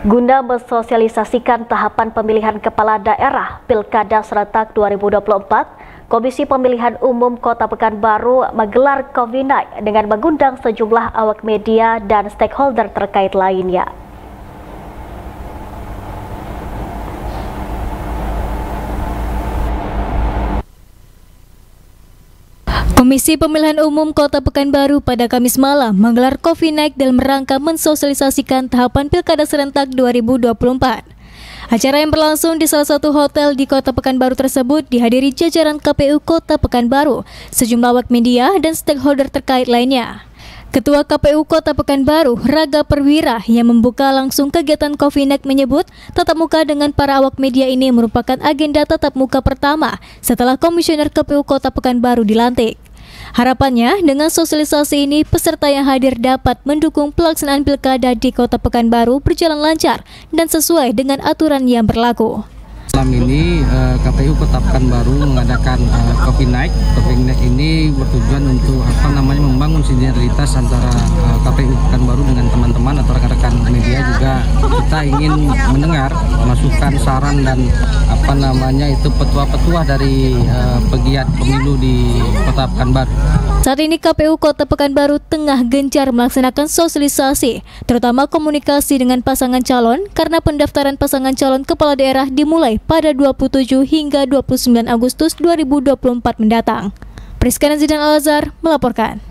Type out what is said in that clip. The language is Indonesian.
Guna mensosialisasikan tahapan pemilihan kepala daerah Pilkada serentak 2024, Komisi Pemilihan Umum Kota Pekanbaru menggelar Coffee Night dengan mengundang sejumlah awak media dan stakeholder terkait lainnya. Komisi Pemilihan Umum Kota Pekanbaru pada Kamis malam menggelar Coffee Night dalam rangka mensosialisasikan tahapan Pilkada serentak 2024. Acara yang berlangsung di salah satu hotel di Kota Pekanbaru tersebut dihadiri jajaran KPU Kota Pekanbaru, sejumlah awak media dan stakeholder terkait lainnya. Ketua KPU Kota Pekanbaru, Raga Perwira, yang membuka langsung kegiatan Coffee Night menyebut tatap muka dengan para awak media ini merupakan agenda tatap muka pertama setelah Komisioner KPU Kota Pekanbaru dilantik. Harapannya, dengan sosialisasi ini, peserta yang hadir dapat mendukung pelaksanaan pilkada di Kota Pekanbaru berjalan lancar dan sesuai dengan aturan yang berlaku. Malam ini KPU Kota Pekanbaru mengadakan Coffee Night. Coffee Night ini bertujuan untuk membangun sinergitas antara KPU Pekanbaru dengan teman-teman atau rekan-rekan media. Juga kita ingin mendengar masukan, saran dan petua-petua dari pegiat pemilu di Kota Pekanbaru. Saat ini KPU Kota Pekanbaru tengah gencar melaksanakan sosialisasi, terutama komunikasi dengan pasangan calon karena pendaftaran pasangan calon kepala daerah dimulai pada 27 hingga 29 Agustus 2024 mendatang. Priska Zidan Al-Azhar melaporkan.